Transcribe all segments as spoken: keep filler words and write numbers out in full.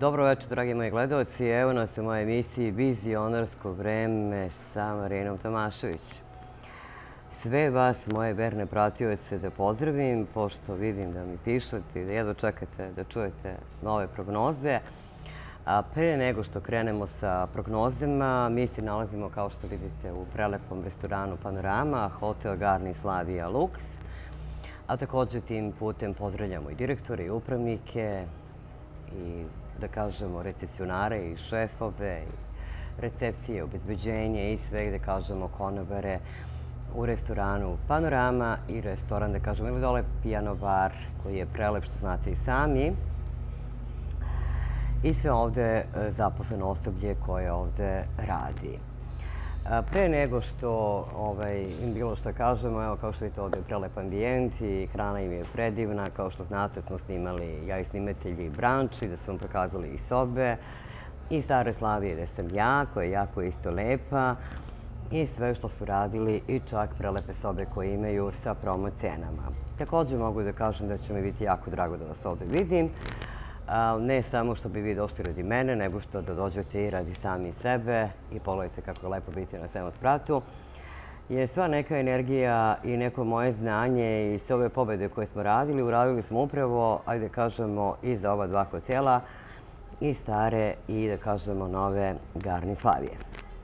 Dobro večer, dragi moji gledalci. Evo nas u mojoj emisiji Vizionarsko vreme sa Marinom Tomašević. Sve vas, moje verne pratioce, da pozdravim, pošto vidim da mi pišete i da jedva čekate da čujete nove prognoze. A pre nego što krenemo sa prognozama, mi se nalazimo, kao što vidite, u prelepom restoranu Panorama, Hotel Garni Slavia Lux. A također tim putem pozdravljamo i direktore i upravnike i, da kažemo, recesionare i šefove, i recepcije, obezbeđenje i sve, da kažemo, konobare u restoranu Panorama i restoran, da kažemo, ili dole Piano Bar, koji je prelep, što znate i sami. I sve ovde zaposleno osoblje koje ovde radi. Pre nego što im bilo što kažemo, evo kao što vidite, ovde je prelep ambijent i hrana im je predivna. Kao što znate, smo snimali, ja i snimatelji, branč i da smo vam prokazali i sobe. I Stare Slavije, gde sam ja, koja je jako isto lepa. I sve što su radili i čak prelepe sobe koje imaju sa promo cenama. Također mogu da kažem da će mi biti jako drago da vas ovde vidim. Ne samo što bi vi došli radi mene, nego što da dođete i radi sami sebe i pogledajte kako je lepo biti na sedmom spratu. Jer sva neka energija i neko moje znanje i sve ove pobede koje smo radili, uradili smo upravo, ajde kažemo, i za ova dva hotela, i stare i, da kažemo, nove Garni Slavije.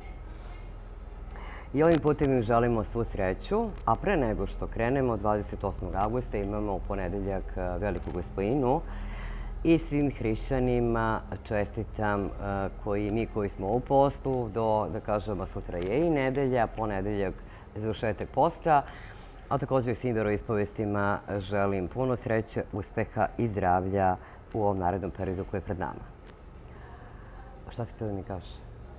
I ovim putem im želimo svu sreću, a pre nego što krenemo, dvadeset osmog avgusta imamo u ponedeljak Veliku Gospojinu. I svim hrišćanima čestitam mi koji smo u postu do, da kažemo, sutra je i nedelja, ponedeljak završetak posta, a također svim veroispovestima želim puno sreće, uspeha i zdravlja u ovom narednom periodu koji je pred nama. Šta ti to da mi kažeš?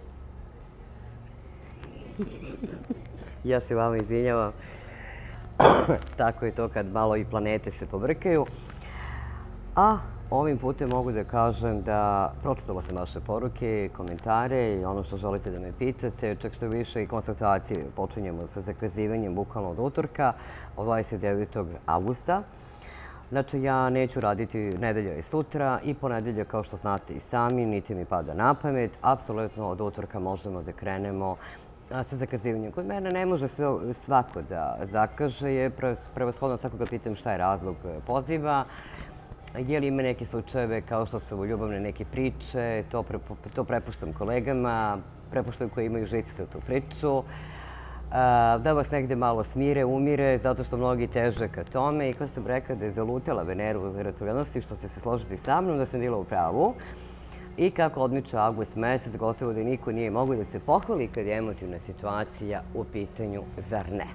Ja se vama izvinjavam. Tako je to kad malo i planete se pobrkaju. A ovim putem mogu da kažem da pročitala sam vaše poruke, komentare i ono što želite da me pitate, čak što više i konsultacije. Počinjemo sa zakazivanjem bukvalno od utorka, od dvadeset devetog avgusta. Znači, ja neću raditi nedelja i sutra i ponedelja, kao što znate i sami, niti mi pada na pamet. Apsolutno od utorka možemo da krenemo sa zakazivanjem. Kod mene ne može svako da zakaže, jer prevashodno svakoga pitam šta je razlog poziva. Je li ima neke slučajeve kao što su ljubavne neke priče, to prepuštam kolegama, prepuštam koji imaju žice za tu priču, da vas negde malo smire, umire, zato što mnogi teže ka tome. I kao sam rekla da je zalutela Veneru u retrogradnosti, što će se složiti sa mnom, da sam bila u pravu. I kako odmiče avgust mesec, gotovo da niko nije mogu da se pohvali kad je emotivna situacija u pitanju, zar ne?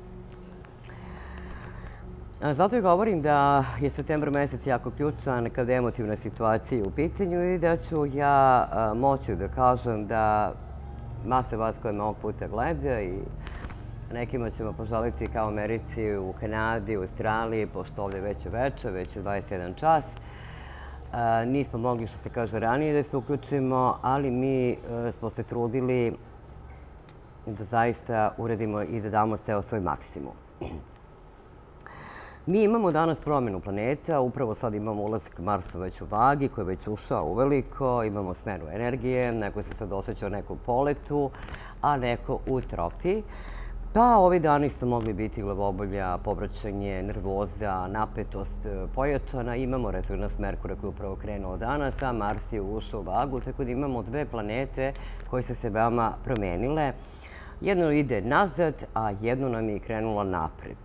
Zato i govorim da je septembar mesec jako ključan kada je emotivna situacija u pitanju i da ću ja moći da kažem da masa vas koje me ovog puta gleda i nekima ćemo poželiti kao u Americi, u Kanadi, u Australiji, pošto ovdje već je veče, već je dvadeset jedan čas. Nismo mogli, što se kaže, ranije da se uključimo, ali mi smo se trudili da zaista uredimo i da damo sve o svoj maksimum. Mi imamo danas promjenu planeta, upravo sad imamo ulazak Marsa već u vagi, koji je već ušao uveliko, imamo smenu energije, neko se sad osjeća u nekom poletu, a neko u tropi. Pa ovi dani su mogli biti glavobolja, povraćanje, nervoza, napetost pojačana. Imamo retrogradnost Merkura koji je upravo krenuo danas, a Mars je ušao u vagu, tako da imamo dve planete koje su se veoma promenile. Jedno ide nazad, a jedno nam je krenula napred.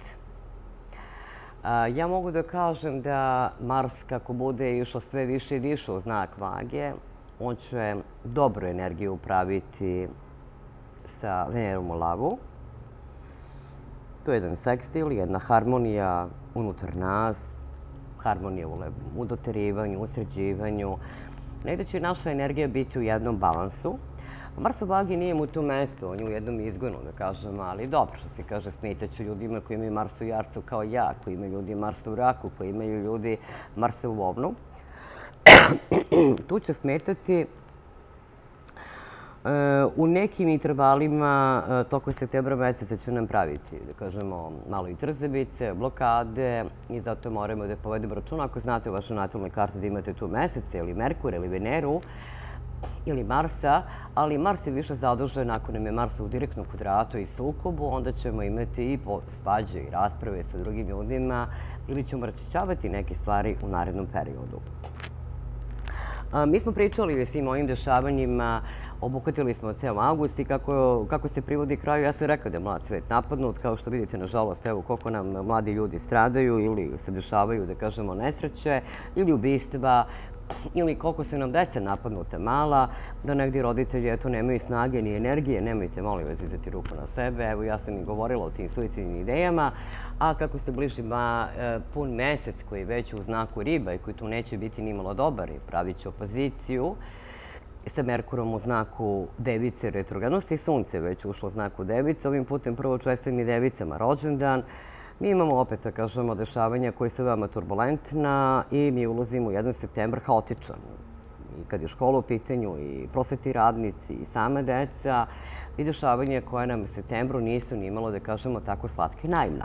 Ja mogu da kažem da Mars, kako bude išao sve više i više u znak vage, on će dobru energiju upraviti sa Venerom u lavu. To je jedan sekstil, jedna harmonija unutar nas, harmonija u doterivanju, u sređivanju. Negde će naša energija biti u jednom balansu. Mars u vagi nije mu tu mesto, on je u jednom izgonu, da kažem, ali dobro, što se kaže, smetaću ljudima koji imaju Mars u Jarcu kao ja, koji imaju ljudi Mars u Raku, koji imaju ljudi Mars u Ovnu. Tu će smetati U nekim intervalima tokom septembra meseca će nam praviti, da kažemo, malo i trzavice, blokade i zato moramo da povedemo računa. Ako znate u vašoj natalnoj karti da imate tu Meseca ili Merkura ili Veneru ili Marsa, ali Mars je više zadužen ako nam je Mars u direktnom kvadratu i sukobu, onda ćemo imati i svađe i rasprave sa drugim ljudima ili ćemo raščišćavati neke stvari u narednom periodu. Mi smo pričali o svim ovim dešavanjima, obuhvatili smo ceo avgust i kako se privodi kraju. Ja sam rekla da je mlad svet napadnut. Kao što vidite, nažalost, evo koliko nam mladi ljudi stradaju ili se dešavaju, da kažemo, nesreće ili ubistva ili koliko se nam deca napadnuta mala, da negdje roditelji eto nemaju snage ni energije. Nemojte, molim vas, dizati ruku na sebe. Evo, ja sam i govorila o tim suicidnim idejama, a kako se bliži pun mesec koji je već u znaku riba i koji tu neće biti ni malo dobar i pravit će opoziciju sa Merkurom u znaku Device retrogradnosti i Sunce već ušlo u znaku Device. Ovim putem prvo čestitam i Devicama rođendan. Mi imamo opet, da kažemo, dešavanja koje su veoma turbulentna i mi ulazimo u jedan septembar haotičan. I kad je škola u pitanju i prosvetni radnici i sama deca i dešavanja koje nam u septembru nisu ni imalo, da kažemo, tako slatka i naivna.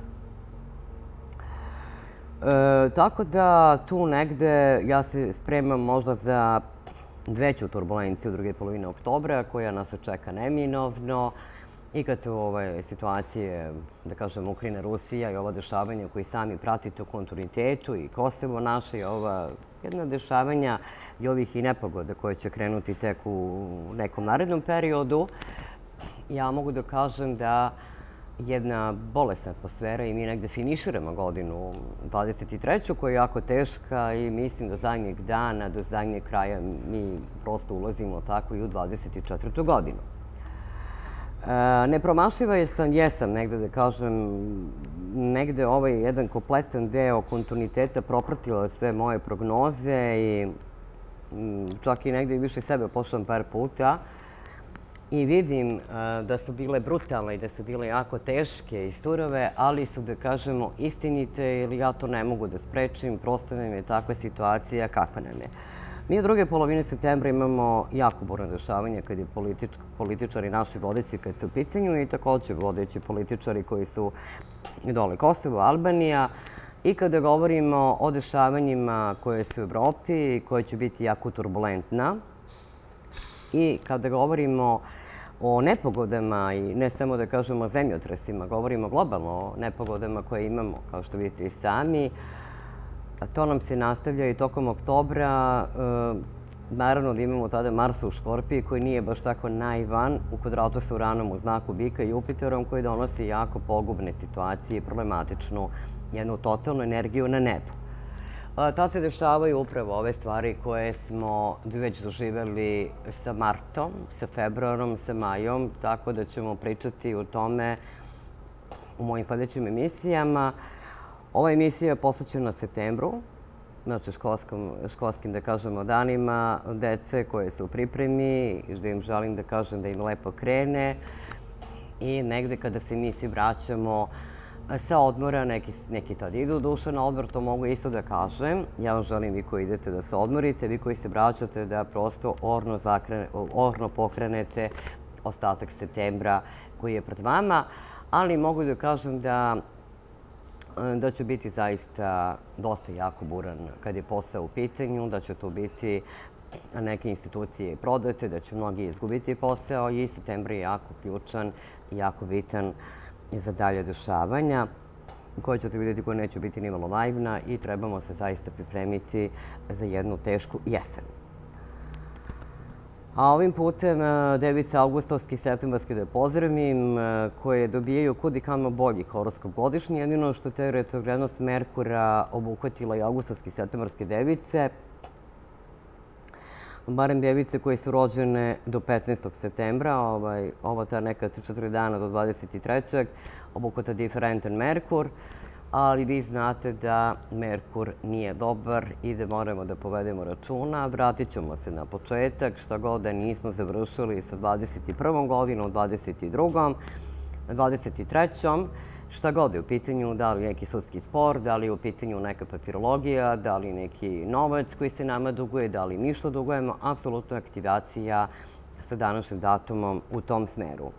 Tako da tu negde ja se spremam možda za veću turbulenciju druge polovine oktobra koja nas čeka neminovno. I kad se u ove situacije, da kažem, Ukrajina, Rusija i ova dešavanja koji sami pratite u kontinuitetu i Kosovo naše i ova jedna dešavanja i ovih i nepogoda koje će krenuti tek u nekom narednom periodu, ja mogu da kažem da jedna bolesna atmosfera i mi negde finiširamo godinu dvadeset treću koja je jako teška i mislim do zadnjeg dana, do zadnjeg kraja mi prosto ulazimo tako i u dvadeset četvrtu godinu. Nepromašiva sam, jesam negde, da kažem, negde ovaj jedan kompletan deo kontinuiteta propratila sve moje prognoze i čak i negde više sebe pošlam par puta i vidim da su bile brutalne i da su bile jako teške i surove, ali su, da kažemo, istinite ili ja to ne mogu da sprečim, prosto nam je takva situacija kakva nam je. Mi u druge polovine septembra imamo jako burno dešavanje kad je političari naši vodeći kad su u pitanju i također vodeći političari koji su dole Kosovo, Albanija. I kada govorimo o dešavanjima koje su u Evropi, koje će biti jako turbulentna i kada govorimo o nepogodama i ne samo da kažemo zemljotresima, govorimo globalno o nepogodama koje imamo, kao što vidite i sami. To nam se nastavlja i tokom oktobra. Naravno da imamo tada Marsa u Škorpiji koji nije baš tako naivan u kvadratu sa Uranom u znaku Bika i Jupiterom koji donosi jako pogubne situacije i problematičnu jednu totalnu energiju na nebu. Tad se dešavaju upravo ove stvari koje smo već doživjeli sa Martom, sa Februarom, sa Majom, tako da ćemo pričati o tome u mojim sljedećim emisijama. Ova emisija je posvećena septembru, znači školskim, da kažemo, danima dece koje su u pripremi i da im želim da kažem da im lepo krene i negde kada se mi svi vraćamo sa odmora, neki tad idu duše na odmor, to mogu isto da kažem. Ja vam želim vi koji idete da se odmorite, vi koji se vraćate da prosto orno pokrenete ostatak septembra koji je pred vama, ali mogu da kažem da da će biti zaista dosta jako buran kad je posao u pitanju, da će tu biti neke institucije prodate, da će mnogi izgubiti posao i septembar je jako ključan i jako bitan za dalje dešavanja koje ćete vidjeti koje neće biti nimalo naivna i trebamo se zaista pripremiti za jednu tešku jesen. A ovim putem device augustovski i septembarski da pozdravim koje dobijaju kud i kamo bolji horoskop godišnji. Jedino što te retrogradnost Merkura obuhvatila i augustovski i septembarske device, barem device koje su rođene do petnaestog septembra, ova ta neka četiri dana do dvadeset trećeg obuhvata diferentan Merkur, ali vi znate da Merkur nije dobar i da moramo da povedemo računa. Vratit ćemo se na početak, šta god da nismo završili sa dvadeset prvom godinom, dvadeset drugom, dvadeset trećom, šta god je u pitanju, da li neki sudski spor, da li je u pitanju neka papirologija, da li neki novac koji se nama duguje, da li mi što dugujemo, apsolutno aktivacija sa današnjim datumom u tom smeru.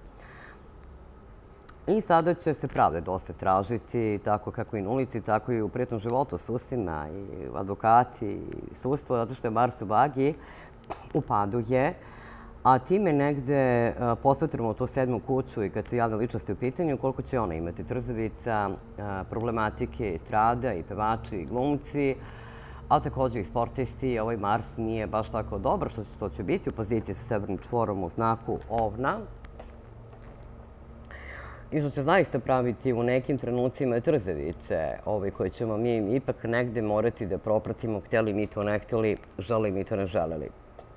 I sada će se pravde dosta tražiti, tako kako i na ulici, tako i u privatnom životu, susima i advokati i sudstvo, zato što je Mars u vagi, u padu je, a time negde posvetramo tu sedmu kuću i kad su javne ličnosti u pitanju, koliko će ona imati trzavica, problematike i strada i pevači i glumci, a također i sportisti. Ovaj Mars nije baš tako dobro što će biti u poziciji sa severnim čvorom u znaku Ovna i što će zaista praviti u nekim trenucima trzavice koje ćemo mi ipak negde morati da propratimo, htjeli mi to ne htjeli, želi mi to ne želeli.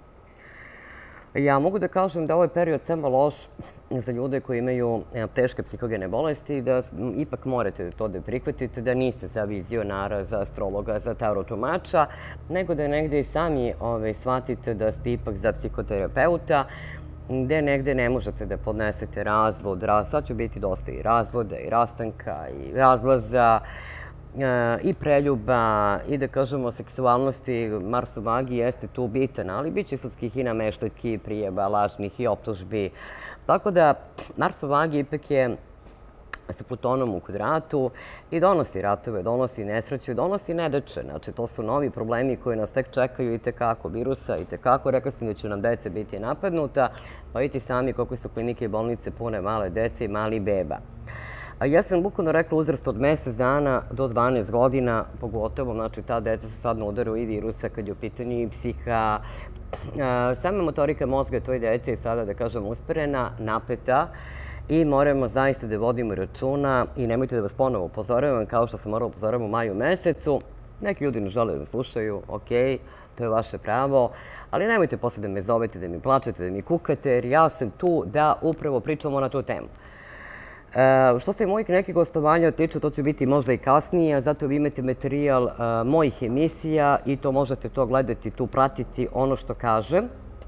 Ja mogu da kažem da ovaj period samo loš za ljude koji imaju teške psihogene bolesti i da ipak morate to da prihvatite, da niste za vizionara, za astrologa, za tarotumača, nego da negde i sami shvatite da ste ipak za psihoterapeuta, gde negde ne možete da podnesete razvod. Sad će biti dosta i razvoda, i rastanka, i razlaza, i preljuba, i da kažemo seksualnosti. Mars u vagi jeste tu bitan, ali bit će sudskih i nameštaljki, prijeba, lažnih i optužbi. Tako da Mars u vagi ipak je sa Plutonom u kvadratu i donosi ratove, donosi nesreću, donosi nedaće. Znači, to su novi problemi koji nas tek čekaju i tekako virusa, i tekako. Rekla sam da će nam deca biti napadnuta, pa vidite sami koliko su klinike i bolnice pune male dece i mali beba. Ja sam bukvalno rekla uzrast od mesec dana do dvanaest godina, pogotovo, znači ta deca se sad na udaru i virusa kad je u pitanju i psiha. Sama motorika mozga toj dece je sada, da kažem, usperena, napeta i moramo zaista da vodimo računa i nemojte da vas ponovo upozoravam, kao što sam morala upozoravam u maju mesecu. Neki ljudi ne žele da me slušaju, okej, to je vaše pravo, ali nemojte posle da me zovete, da mi plačete, da mi kukate, jer ja sam tu da upravo pričamo na tu temu. Što se mojih nekih gostovanja tiče, to će biti možda i kasnije, zato vi imate materijal mojih emisija i to možete to gledati, tu pratiti ono što kažem.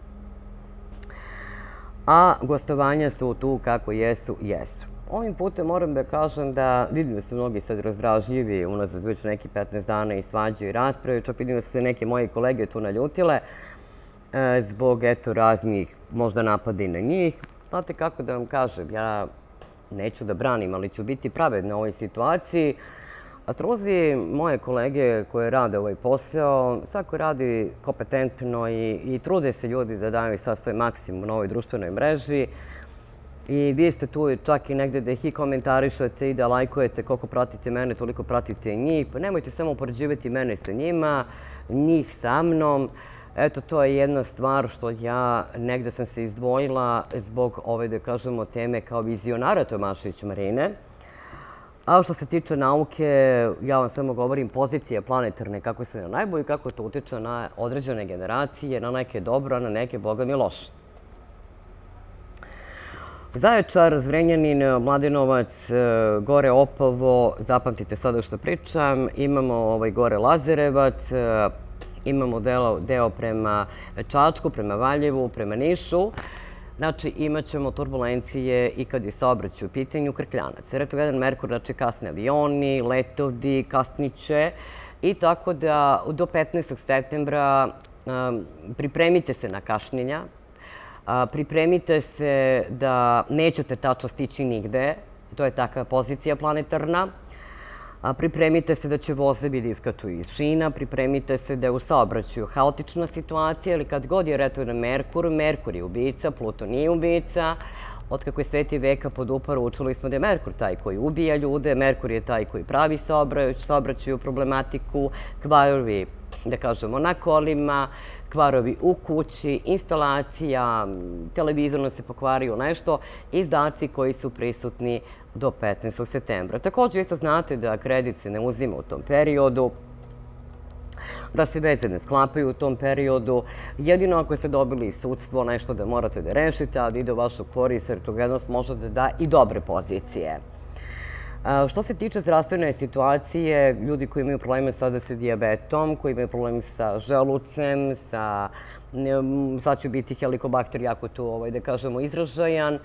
A gostovanja su tu kako jesu, jesu. Ovim putem moram da kažem da vidim da su mnogi sad razdražljivi, unazad već neki petnaest dana i svađaju i rasprave, čak vidim da su se neke moje kolege tu naljutile zbog, eto, raznih možda napada i na njih. Znate kako da vam kažem, ja neću da branim, ali ću biti pravedna u ovoj situaciji. Astrolozi, moje kolege koje rade ovaj posao, svako radi kompetentno i trude se ljudi da daju sad svoj maksimum na ovoj društvenoj mreži. I vi ste tu čak i negde da ih i komentarišete i da lajkujete koliko pratite mene, toliko pratite i njih. Pa nemojte samo upoređivati mene sa njima, njih sa mnom. Eto, to je jedna stvar što ja negde sam se izdvojila zbog ove, da kažemo, teme kao vizionara Tomašević Marine. A što se tiče nauke, ja vam samo govorim pozicije planetarne, kako su na najbolji, kako to utiče na određene generacije, na neke dobro, a na neke, boga mi, loše. Zaječar, Zrenjanin, Mladenovac, gore Opovo, zapamtite sada što pričam, imamo gore Lazarevac, imamo deo prema Čačku, prema Valjevu, prema Nišu. Znači, imat ćemo turbulencije i kad je saobraćaj u pitanju Krkljanac. Retrogradan Merkur, znači kasne avioni, letovi, kasniće i tako da do petnaestog septembra pripremite se na kašnjenja, pripremite se da nećete tačno stići nigde, to je takva pozicija planetarna. Pripremite se da će vozevi da iskaču iz šina, pripremite se da je u saobraćaju haotična situacija, ali kad god je retrogradan Merkur, Merkur je ubica, Pluton nije ubica. Otkako je sveti veka pod uparu, učili smo da je Merkur taj koji ubija ljude, Merkur je taj koji pravi saobraćaju problematiku, kvarovi, da kažemo, na kolima, kvarovi u kući, instalacija, televizorno se pokvario nešto, izdaci koji su prisutni do petnaestog septembra. Također, isto znate da kredit se ne uzima u tom periodu, da se veze ne sklapaju u tom periodu. Jedino ako ste dobili sudstvo, nešto da morate da rešite, a da ide u vašu korist, jer retrogradnost može da da i dobre pozicije. Što se tiče zdravstvene situacije, ljudi koji imaju probleme sada sa dijabetom, koji imaju probleme sa želucem, sa, sad će biti helikobakter jako tu, da kažemo, izražajan,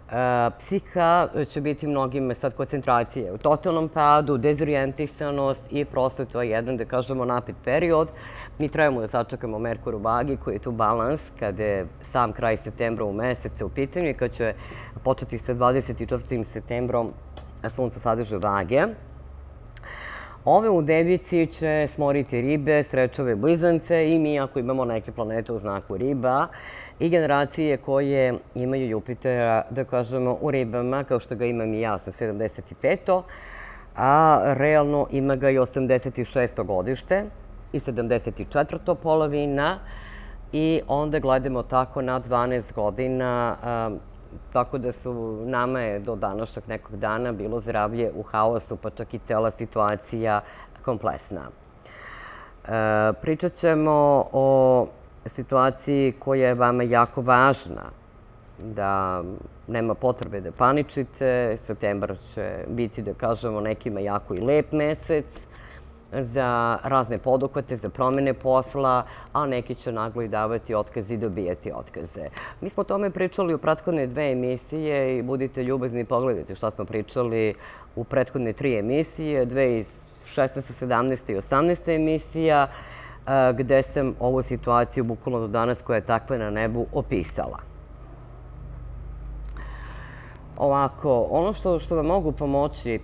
Psiha će biti mnogim sad koncentracije u totalnom padu, dezorijentisanost i prosto to je jedan, da kažemo, napet period. Mi trebamo da sačekamo Merkur u Vagi koji je tu balans kada je sam kraj septembra u meseca u pitanju i kad će početi sa dvadeset četvrtim septembrom Sunce sadrže Vage. Ove u Devici će smoriti Ribe, Srečove, Blizance i mi ako imamo neke planete u znaku Riba i generacije koje imaju Jupitera, da kažemo, u Ribama, kao što ga imam i ja sa sedamdeset peto a realno ima ga i osamdeset šesto godište i sedamdeset četvrta polovina i onda gledamo tako na dvanaest godina, tako da su nama je do današnjeg nekog dana bilo zdravlje u haosu, pa čak i cela situacija kompleksna. Pričat ćemo o situaciji koja je vama jako važna, da nema potrebe da paničite. Septembar će biti, da kažemo, nekima jako i lep mesec za razne poduhvate, za promene posla, a neki će naglo i davati otkaze i dobijati otkaze. Mi smo o tome pričali u prethodne dve emisije i budite ljubazni i pogledajte šta smo pričali u prethodne tri emisije, dve iz šesnaeste, sedamnaeste i osamnaeste emisija, gde sam ovu situaciju bukvalno do danas koja je takva na nebu opisala. Ovako, ono što vam mogu pomoći,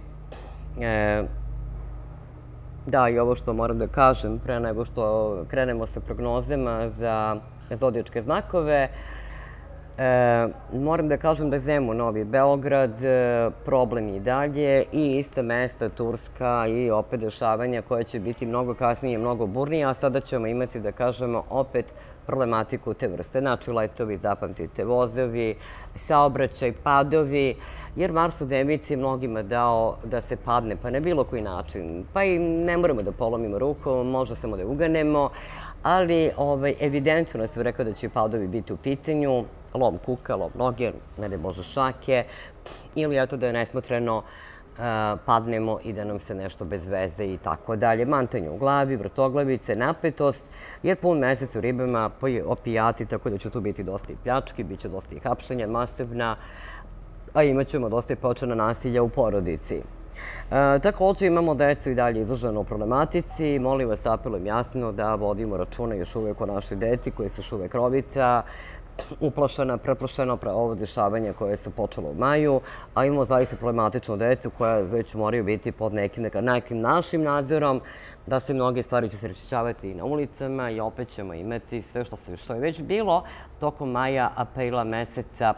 da, i ovo što moram da kažem pre nego što krenemo sa prognozama za zodijačke znakove, moram da kažem da je Zemun, Novi Beograd, problem i dalje i ista mesta, Turska i opet dešavanja koje će biti mnogo kasnije, mnogo burnije, a sada ćemo imati, da kažemo, opet problematiku te vrste. Znači, letovi, zapamtite, vozovi, saobraćaj, padovi, jer Mars u Devici je mnogima dao da se padne, pa na bilo koji način. Pa i ne moramo da polomimo ruku, možda samo da uganemo, ali evidentno nas je rekao da će padovi biti u pitanju, lom kuka, lom noge, ne da Bože šake, ili eto da je nesmotreno padnemo i da nam se nešto bez veze i tako dalje. Mantanje u glavi, vrtoglavice, napetost, jer pun mesec u Ribama, opijati, tako da će tu biti dosta i pljački, bit će dosta i hapšenja masivna, a imat ćemo dosta i počena nasilja u porodici. Također imamo decu i dalje izloženo u problematici. Molim vas, apelujem jasno da vodimo računa još uvek o našoj deci koji su još uvek rovita, uplašena, preplašena ovo dešavanje koje se počelo u maju, a imamo zaista problematičnu decu koja već moraju biti pod nekim našim nadzorom, da se mnoge stvari će se raščišćavati i na ulicama i opet ćemo imati sve što je već bilo tokom maja, aprila meseca.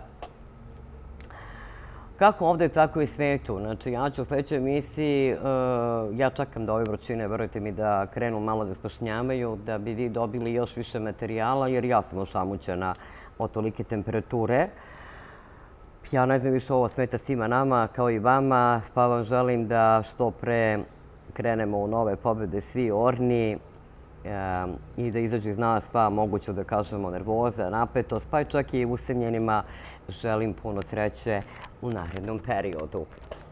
Kako ovde, tako i svetu. Znači, ja ću u sledećoj emisiji, ja čekam da ove vrućine, verujte mi, da krenu malo da spašnjavaju, da bi vi dobili još više materijala, jer ja sam ošamućena od tolike temperature. Ja ne znam više, ovo smeta svima nama, kao i vama, pa vam želim da što pre krenemo u nove pobede svi orni i da izađu iz nas sva moguće, da kažemo, nervoza, napetost, pa i čak i usamljenima želim puno sreće u narednom periodu.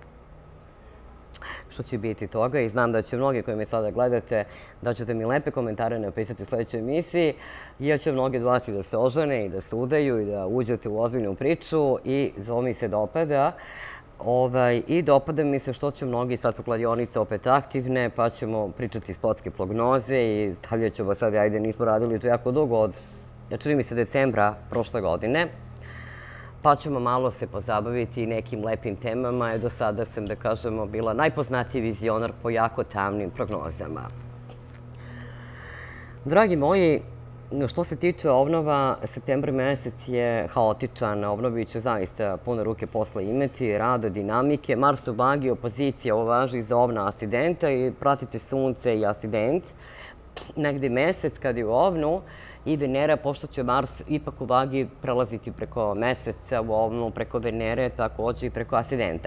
Što će biti toga i znam da će mnogi koji me sada gledate da ćete mi lepe komentare napisati u sledećoj emisiji, jer će mnogi od vas i da se ožene i da se udaju i da uđete u ozbiljnu priču i to mi se dopada. I dopada mi se što će mnogi, sad su kladionice opet aktivne, pa ćemo pričati sportske prognoze i stavljat ću vas sad, ajde, nismo radili to jako dugo od, čini mi se, decembra prošle godine, pa ćemo malo se pozabaviti nekim lepim temama. Do sada sam, da kažemo, bila najpoznatiji vizionar po jako tamnim prognozama. Dragi moji, što se tiče obnova, septembar mesec je haotičan. Obnovi će zaista puno ruke posla imati, rada, dinamike. Mars u Vagi, opozicija, ovo važi i za ovna asidenta i pratite Sunce i asident. Negde mesec kad je u ovnu i Venera, pošto će Mars ipak u Vagi prelaziti preko meseca u ovnu, preko Venere, također i preko asidenta.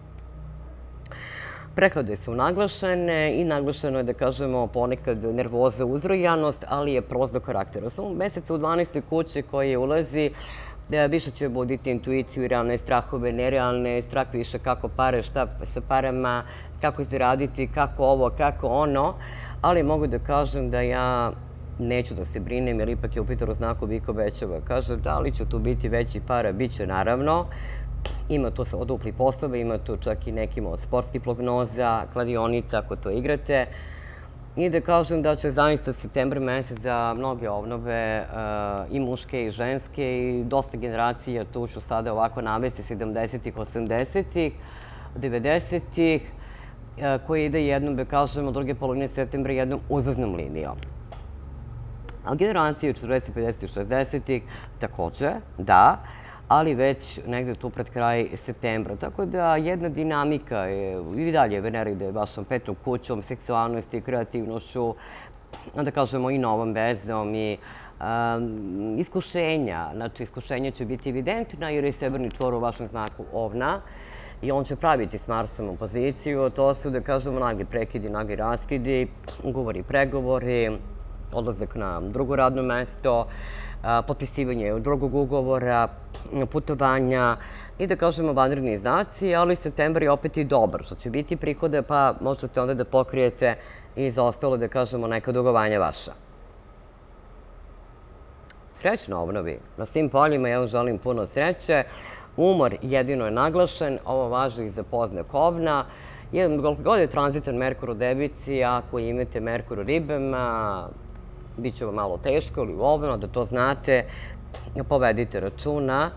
Preklade su naglašene i naglašeno je, da kažemo, ponekad nervoza, uzrojanost, ali je prost do karaktera. U mesecu u dvanaestoj kući koji ulazi, više će buditi intuiciju i realne strahove, nerealne, strah više kako pare, šta sa parama, kako zaraditi, kako ovo, kako ono, ali mogu da kažem da ja neću da se brinem, jer ipak je Jupiter u znaku Bika obećava. Kaže, da li će tu biti veći para? Biće, naravno. Ima tu dupli poslove, ima tu čak i nekim od sportskih prognoza, kladionica ako to igrate. I da kažem da će zaista septembar mesec za mnoge obnove, i muške i ženske, i dosta generacija, tu ću sada ovako navesti, sedamdesetih, osamdesetih, devedesetih, koji ide jednom, da kažem, od druge polovine septembra jednom uzlaznom linijom. A generacije četrdesetih, pedesetih, šezdesetih takođe, da, ali već negde tu pred kraj septembra. Tako da jedna dinamika je i dalje Venera ide vašom petom kućom, seksualnosti, kreativnošću, da kažemo i novom vezom i iskušenja. Znači, iskušenja će biti evidentna jer je severni čvor u vašem znaku Ovna i on će praviti s Marsom opoziciju. To su, da kažemo, nagi prekidi, nagi raskidi, ugovori, pregovori, odlazak na drugo radno mesto, potpisivanje drugog ugovora, putovanja i da kažemo vanredni izdaci, ali septembar je opet i dobar, što će biti prihode, pa možete onda da pokrijete i za ostalo, da kažemo, neka dugovanja vaša. Srećno obnovi na svim poljima, ja vam želim puno sreće. Umor jedino je naglašen, ovo važi i za poznak Ovna. Koliko god je tranzitan Merkur u Devici, ako imate Merkur u Ribama, bit će vam malo teško ili ovno, da to znate, povedite računa.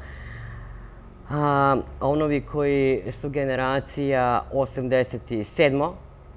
Ovnovi koji su generacija osamdeset sedma.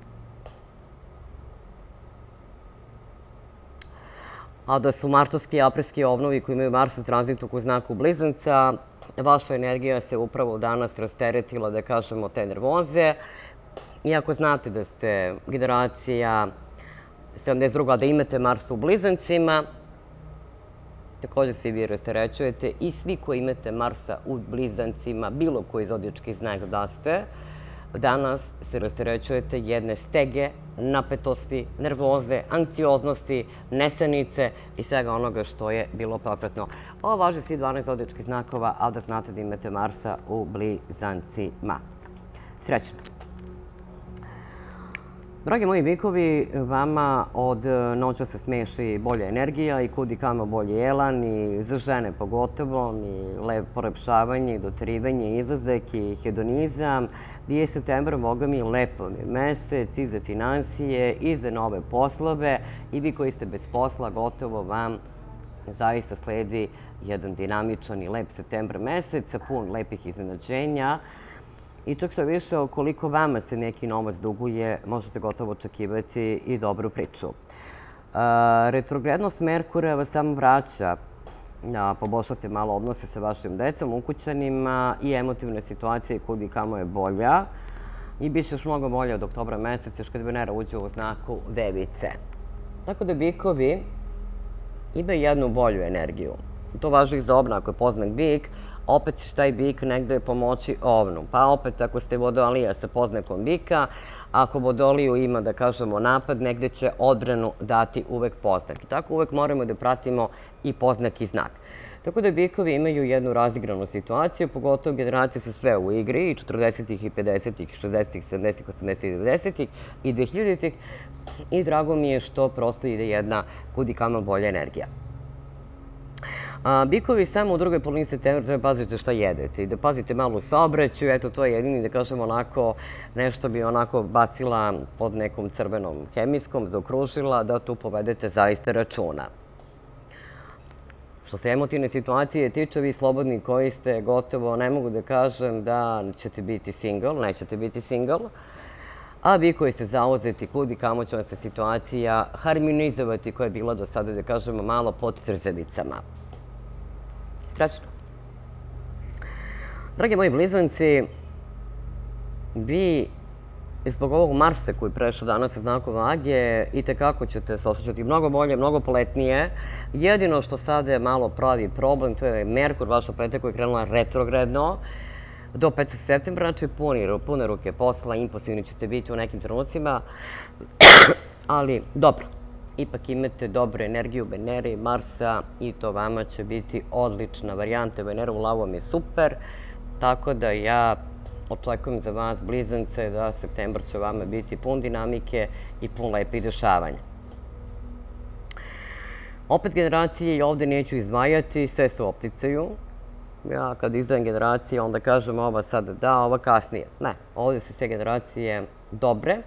A da su martovski i aprilski ovnovi koji imaju Mars u tranzitu u znaku Blizanca, vaša energija se upravo danas rasteretila, da kažemo, te nervoze. Iako znate da ste generacija sedamdeset druga, a da imate Marsa u Blizancima, takođe se i vi rasterećujete i svi koji imate Marsa u Blizancima, bilo koji zodijački znak da ste, danas se rasterećujete jedne stege, napetosti, nervoze, anksioznosti, nesanice i svega onoga što je bilo popratno. Ovo važi svi dvanaest zodijačkih znakova, ali da znate da imate Marsa u Blizancima. Srećno! Dragi moji bikovi, vama od noća se smeši bolja energija i kud i kamo bolji elan i za žene pogotovo, i polepšavanje, i doterivanje, izlazak i hedonizam. Bio septembar, boga mi, lepo mi mesec i za finansije i za nove poslove i vi koji ste bez posla, gotovo vam zaista sledi jedan dinamičan i lep septembar mesec, pun lepih iznenađenja. I čak što više, koliko vama se neki novac duguje, možete gotovo očekivati i dobru priču. Retrogradnost Merkura vas samo vraća da poboljšate malo odnose sa vašim decom, ukućanima i emotivne situacije kud i kamo je bolja. I bit će još mnogo bolje od oktobra meseca, još kad Venera uđe u znaku Device. Tako da bikovi imaju jednu bolju energiju. To važi i za Ovna, ako je poznak bik, opet će taj bik negde pomoći Ovnu. Pa opet, ako ste vodolija sa poznakom bika, ako vodoliju ima, da kažemo, napad, negde će odbranu dati uvek poznak. I tako uvek moramo da pratimo i poznak i znak. Tako da bikovi imaju jednu razigranu situaciju, pogotovo generacije sa sve u igri, i četrdesetih, i pedesetih, i šezdesetih, sedamdesetih, osamdesetih, devedesetih i dvehiljaditih. I drago mi je što prosto ide jedna kud i kamo bolja energija. Bikovi samo u drugoj polovini septembra treba pazite šta jedete i da pazite malo u saobraćaju. Eto, to je jedini, da kažem, onako, nešto bi onako bacila pod nekom crvenom hemijskom, zaokružila, da tu povedete zaista računa. Što se emotivne situacije tiče, vi slobodni koji ste, gotovo ne mogu da kažem da ćete biti single, nećete biti single, a vi koji ste zauzeti kud i kamo će vam se situacija harmonizovati koja je bila do sada, da kažemo, malo pod trzavicama. Srećno! Dragi moji blizanci, vi zbog ovog Marsa koji prešao danas sa znakom Vage i tekako ćete se osjećati mnogo bolje, mnogo poletnije. Jedino što sada je malo pravi problem, to je Merkur, vaša planeta koja je krenula retrogradno do petog septembra, znači pune ruke posla, impulsivni ćete biti u nekim trenucima, ali dobro. Ipak imate dobru energiju Venere i Marsa i to vama će biti odlična varijanta. Venera u lavom je super, tako da ja očekujem za vas, blizance, da septembar će vama biti pun dinamike i pun lepih dešavanja. Opet generacije i ovde neću izdvajati, sve su opticaju. ja kad izdvojim generacije, onda kažem ova sada da, ova kasnije. Ne, ovdje su sve generacije dobre.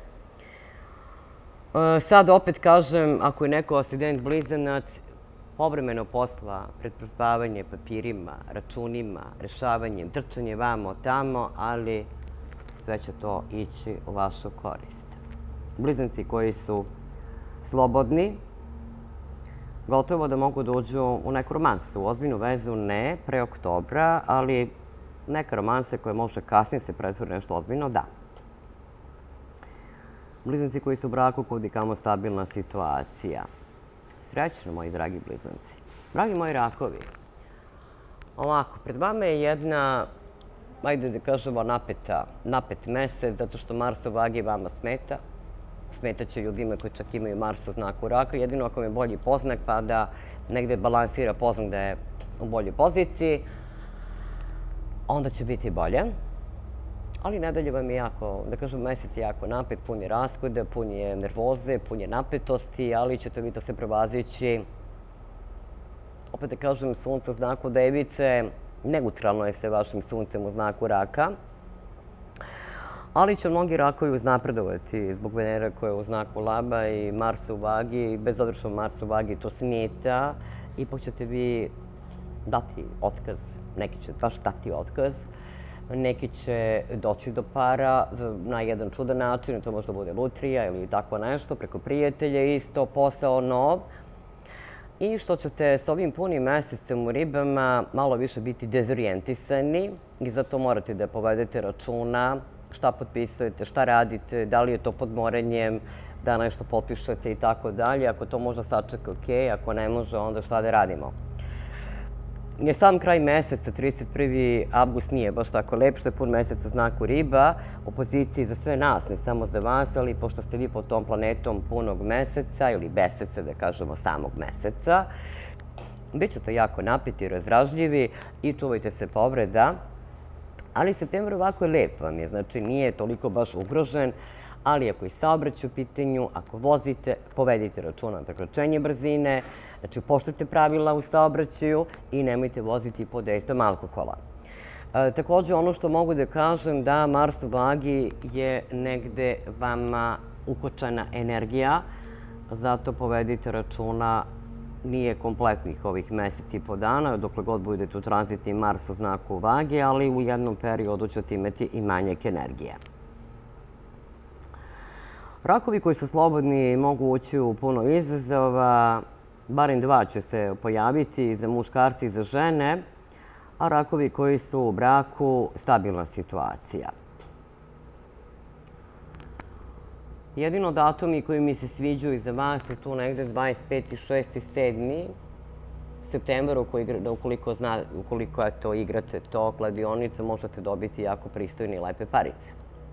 Sad opet kažem, ako je neko ascendent blizanac, povremeno posla, pretprepavanje papirima, računima, rešavanjem, trčanje vamo, tamo, ali sve će to ići u vašu korist. Blizanci koji su slobodni, gotovo da mogu da uđu u neku romansu. U ozbiljnu vezu ne, pre oktobra, ali neka romansa koja može kasnije se pretvori nešto ozbiljno, da. Blizanci koji su u braku, kud i kamo stabilna situacija. Srećno, moji dragi blizanci. Dragi moji rakovi, ovako, pred vama je jedna, ajde da kažemo, napeta, napet mesec, zato što Mars u vagi vama smeta. Smetaće ljudima koji čak imaju Mars u znaku raka, jedino ako je bolji poznak, pa da negde balansira poznak da je u boljoj poziciji, onda će biti bolje. Ali nadalje vam je jako, da kažem, mesec je jako napet, pun je rashoda, pun je nervoze, pun je napetosti, ali će to biti se prevazići. Opet da kažem, sunce u znaku device, neutralno je sa vašim suncem u znaku raka, ali će mnogi rakovi uznapredovati zbog Venere koja je u znaku laba i Marsa u vagi, bez obzira što Mars u vagi to smeta, ipak ćete vi dati otkaz, neki će baš dati otkaz, neki će doći do para na jedan čudan način, to možda bude lutrija ili tako nešto, preko prijatelja isto, posao nov. I što ćete s ovim punim mesecem u ribama malo više biti dezorijentisani i zato morate da povedete računa šta potpisujete, šta radite, da li je to pod morenjem, da nešto potpišete i tako dalje. Ako to možda sačeka, ok, ako ne može, onda šta da radimo. Je sam kraj meseca, trideset prvi avgust, nije baš tako lep, što je pun mesec u znaku riba, u poziciji za sve nas, ne samo za vas, ali pošto ste vi pod tom planetom punog meseca ili meseca, da kažemo samog meseca, bit ćete jako napeti, razdražljivi i čuvajte se povreda. Ali septembar ovako je lep vam je, znači nije toliko baš ugrožen, ali ako je saobraćaj u pitanju, ako vozite, povedite računa na prekoračenje brzine, znači poštujte pravila u saobraćaju i nemojte voziti pod dejstvom alkohola. Također, ono što mogu da kažem da Mars u vagi je negde vama ukočena energija, zato povedite računa, nije kompletnih ovih meseci i po dana, dokle god budete u tranzitni Mars u znaku vage, ali u jednom periodu ćete imati i manjak energije. Rakovi koji su slobodni mogu ući u puno izazova, barem dva će se pojaviti za muškarci i za žene, a rakovi koji su u braku, stabilna situacija. Jedino datumi koji mi se sviđaju za vas su tu negde dvadeset peti, šesti, sedmi septembar, ukoliko igrate to kladionice, možete dobiti jako pristojne i lepe parice.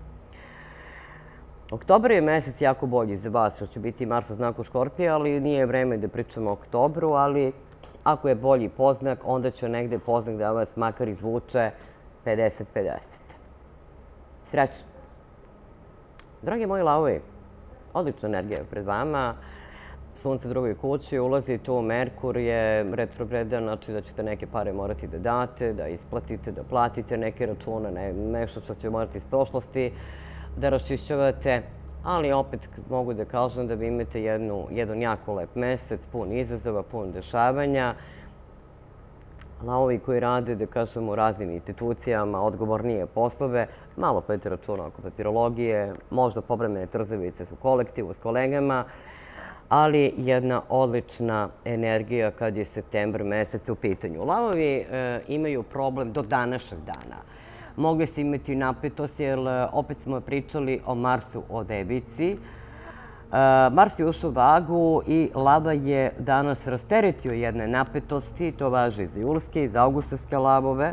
Oktobar je mesec jako bolji za vas, što će biti Mars u znaku Škorpija, ali nije vreme da pričamo o oktobru, ali ako je bolji poznak, onda će negde poznak da vas makar izvuče pedeset pedeset. Srećno! Dragi moji lavovi, odlična energija je pred vama. Sunce u drugoj kući, ulazi tu Merkur, je retrogradan, znači da ćete neke pare morati da date, da isplatite, da platite neke račune, nešto što će morati iz prošlosti da raščišćavate, ali opet mogu da kažem da vi imate jedan jako lep mesec, pun izazova, pun dešavanja. Lavovi koji rade, da kažem, u raznim institucijama, odgovornije poslove, malo povedite računa oko papirologije, možda povremene trzavice u kolektivu s kolegama, ali jedna odlična energija kad je septembar mesec u pitanju. Lavovi imaju problem do današnjeg dana. Mogli ste imati napetost, jer opet smo pričali o Marsu o Devici. Mars je ušao u vagu i lava je danas rasteretio jedne napetosti, to važi i za julske i za augustovske lavove.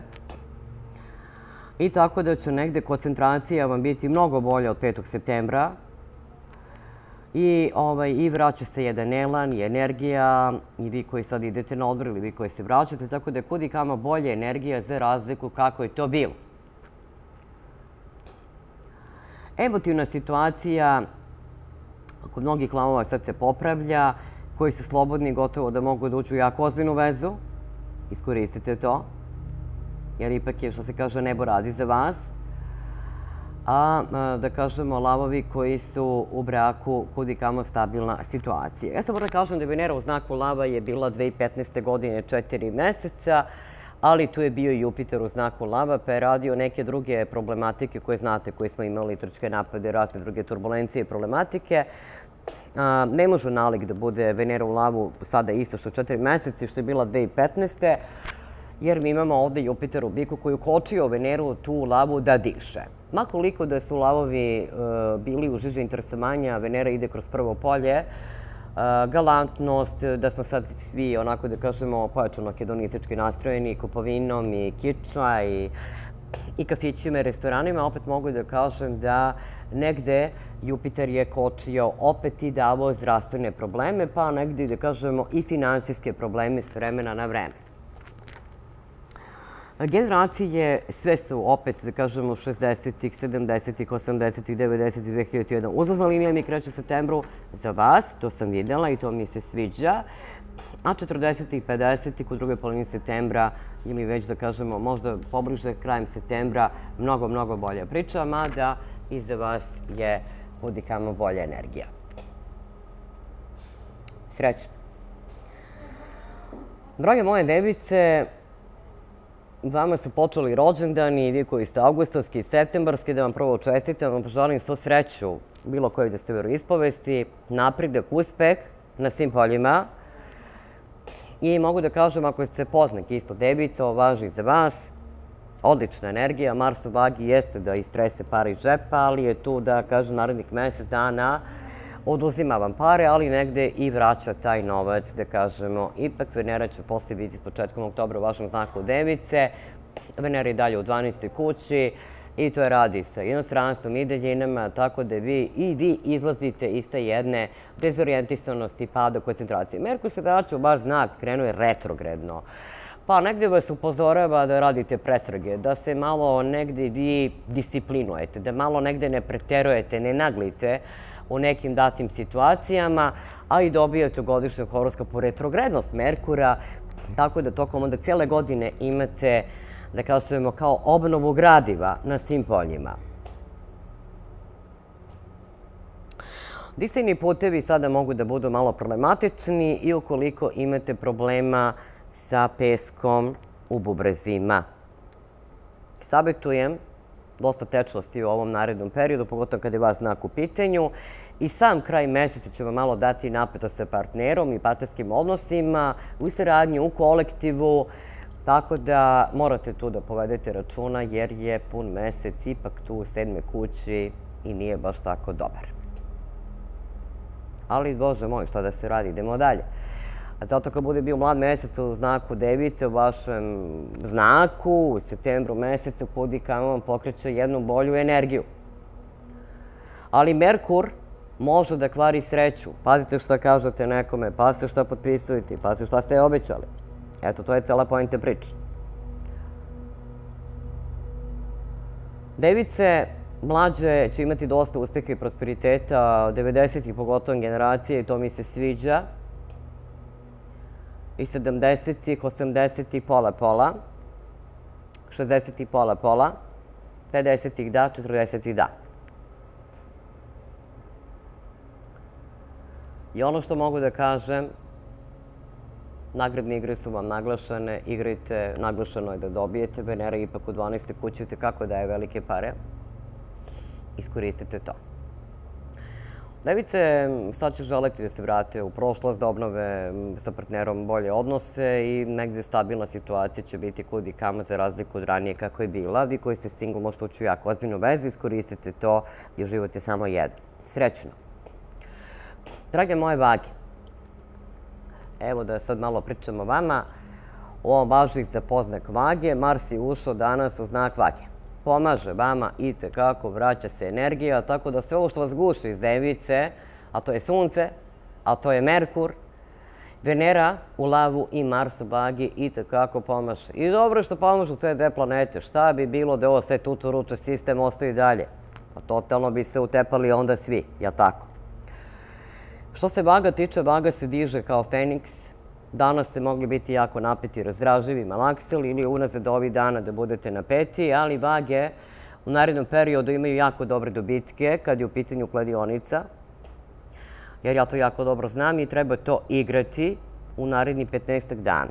I tako da će negde koncentracija vam biti mnogo bolja od petog septembra. I vraća se jedan elan i energija, i vi koji sad idete na odmor ili vi koji se vraćate, tako da je kud i kamo bolja energija za razliku kako je to bilo. Emotivna situacija kod mnogih lavova sad se popravlja, koji su slobodni gotovo da mogu da uđu u jako ozbiljnu vezu. Iskoristite to. jer ipak je, što se kaže, nebo radi za vas. A, da kažemo, lavovi koji su u braku kudikamo stabilna situacija. Ja sam moram da kažem da Venera u znaku lava je bila dve hiljade petnaeste. godine četiri meseca, ali tu je bio i Jupiter u znaku lava, pa je radio neke druge problematike koje znate, koje smo imali, trčke napade, razne druge turbulencije i problematike. Ne može nalik da bude Venera u lavu sada isto što četiri meseca, što je bila dve hiljade petnaeste. jer mi imamo ovde Jupiter u biku koji ukočio Veneru tu lavu da diše. Makoliko da su lavovi bili u žiži interesovanja, Venera ide kroz prvo polje, galantnost, da smo sad svi, onako da kažemo, pojačano hedonistički nastrojeni, kupovinom i kiča i i kafićima i restoranima, opet mogu da kažem da negde Jupiter je kočio opet i davao zdravstvene probleme, pa negde, da kažemo, i finansijske probleme s vremena na vreme. Generacije sve su opet, da kažemo, šezdesetih, sedamdesetih, osamdesetih, devedesetih, dve hiljade jedan. Uzlazna linija mi kreće u septembru za vas, to sam videla i to mi se sviđa. A četrdesetih i pedesetih u drugoj polovini septembra ili već, da kažemo, možda pobliže krajem septembra mnogo, mnogo bolja priča, mada i za vas je kudikamo bolja energija. Srećno. Drage moje device, vama su počeli rođendani, vi koji ste augustovski i septembarski, da vam prvo čestitam, vam poželim svu sreću, bilo koji da ste veroispovesti, napredak, uspeh na svim poljima. I mogu da kažem, ako ste poznak isto devica, ovo važi za vas, odlična energija, Mars u vagi jeste da istrese pare iz džepa, ali je tu da, kažem, narednih mesec dana oduzima vam pare, ali negde i vraća taj novac, da kažemo. Ipak Venera će posle biti s početkom oktobra u vašem znaku device, Venera je dalje u dvanaestoj kući i to je radi sa inostranstvom i daljinama, tako da vi i vi izlazite iz te jedne dezorijentisanosti, pada koncentracije. Merkur se vraća u vaš znak, krenuo je retrogradno. Pa negde vas upozorava da radite pretrage, da se malo negde vi disciplinujete, da malo negde ne preterujete, ne naglite u nekim datim situacijama, a i dobijate u godišnjem horoskopu retrogradnost Merkura, tako da tokom onda cijele godine imate, da kažemo, kao obnovu gradiva na svim poljima. Disajni putevi sada mogu da budu malo problematični i ukoliko imate problema sa peskom u bubrezima. Savjetujem dosta tečnosti u ovom narednom periodu, pogotovo kada je vaš znak u pitanju. I sam kraj meseca će vam malo dati napetost sa partnerom i partnerskim odnosima, u saradnji, u kolektivu, tako da morate tu da povedete računa jer je pun mesec ipak tu u sedmoj kući i nije baš tako dobar. Ali, Bože moj, šta da se radi, idemo dalje. Zato kad bude bio mlad mesec u znaku device, u vašem znaku, u septembru mesecu, kudikamo vam pokreće jednu bolju energiju. Ali Merkur može da kvari sreću. Pazite šta kažete nekome, pazite šta potpisujete, pazite šta ste obećali. Eto, to je cela poenta priče. Device mlađe će imati dosta uspeha i prosperiteta, devedesetih pogotovo generacije, i to mi se sviđa. I sedamdesetih, osamdesetih pola-pola, šezdesetih pola-pola, pedesetih da, četrdesetih da. I ono što mogu da kažem, nagradne igre su vam naglašene, igrajte, naglašeno je da dobijete, Venera ipak u dvanaestoj kući kako daje velike pare. Iskoristite to. Device sad će želeti da se vrate u prošlost, da obnove sa partnerom bolje odnose i negde stabilna situacija će biti kudikamo za razliku od ranije kako je bila. Vi koji ste single možete ući u jako ozbiljnu vezu, iskoristite to i život je samo jedan. Srećno. Drage moje vage, evo da sad malo pričamo o vama. Ovo važi za poznak vage. Mars je ušao danas u znak vage. Pomaže vama i tekako, vraća se energija, tako da sve ovo što vas guši iz device, a to je sunce, a to je Merkur, Venera u lavu i Mars u vagi i tekako pomaže. I dobro što pomažu te dve planete. Šta bi bilo da ovo sve tutu-rutu sistem ostaje dalje? Pa totalno bi se utepali onda svi, jel tako? Što se vaga tiče, vaga se diže kao Feniks Danas ste mogli biti jako napeti, razdraživi, malaksili ili unazad ovih dana da budete napeti, ali vage u narednom periodu imaju jako dobre dobitke kad je u pitanju kladionica, jer ja to jako dobro znam i treba to igrati u narednih petnaestak dana.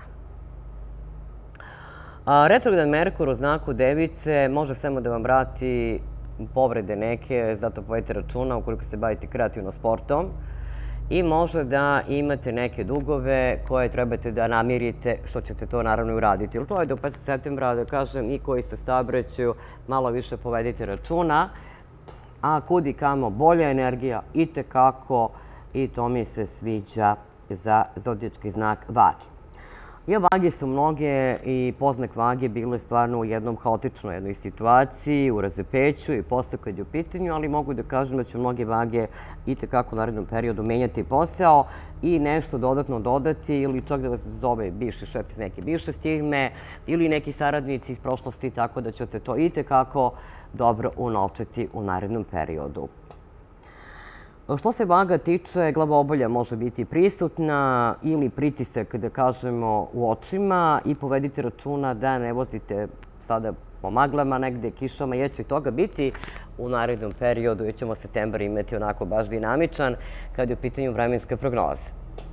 Retrogradan Merkur u znaku Device može samo da vam vrati povrede neke, zato povedite računa ukoliko se bavite kreativno sportom, i može da imate neke dugove koje trebate da namirite, što ćete to naravno i uraditi. Ili to je do petnaestog septembra, da kažem, i koji ste saobraćaju, malo više povedite računa, a kud i kamo bolja energija, i tekako, i to mi se sviđa za zodijački znak Vage. Ja, vage su mnoge i poznak vage bile stvarno u jednom haotičnoj jednoj situaciji, u razepeću i posao kad je u pitanju, ali mogu da kažem da će mnoge vage i tekako u narednom periodu menjati posao i nešto dodatno dodati ili čak da vas zove bivši šef iz neke bivše firme ili neki saradnici iz prošlosti, tako da ćete to i tekako dobro unovčiti u narednom periodu. Što se vaga tiče, glavobolja može biti prisutna ili pritisak, da kažemo, u očima i povedite računa da ne vozite sada po maglama, negde kišama, jer će toga biti u narednom periodu, jer ćemo septembar imati onako baš dinamičan kad je u pitanju vremenska prognoza.